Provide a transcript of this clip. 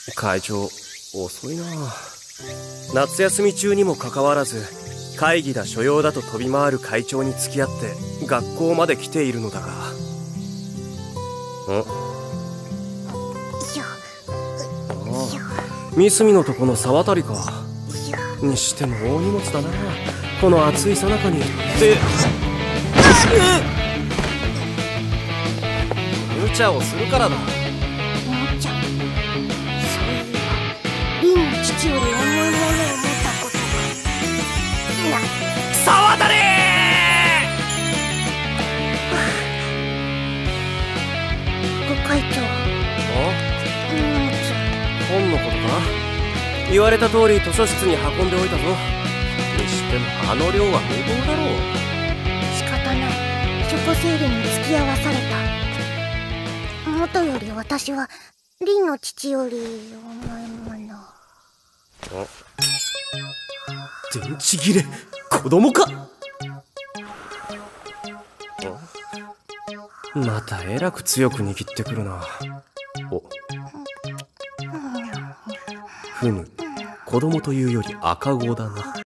会長、遅いな。夏休み中にもかかわらず、会議だ所用だと飛び回る会長に付き合って学校まで来ているのだが。三隅のとこの沢渡りか。にしても大荷物だな、この暑いさなかに。って無茶をするからだ。 無茶。そういえば凛の父より重いものを持ったことが。 沢渡り。 副会長。 本のことか。言われた通り図書室に運んでおいたぞ。にしてもあの量は無謀だろう。 仕方ない。チョコセールに付き合わされた。元より私は凛の父より重いもの。 電池切れ。子供か。またえらく強く握ってくるな。ふむ、子供というより赤子だな。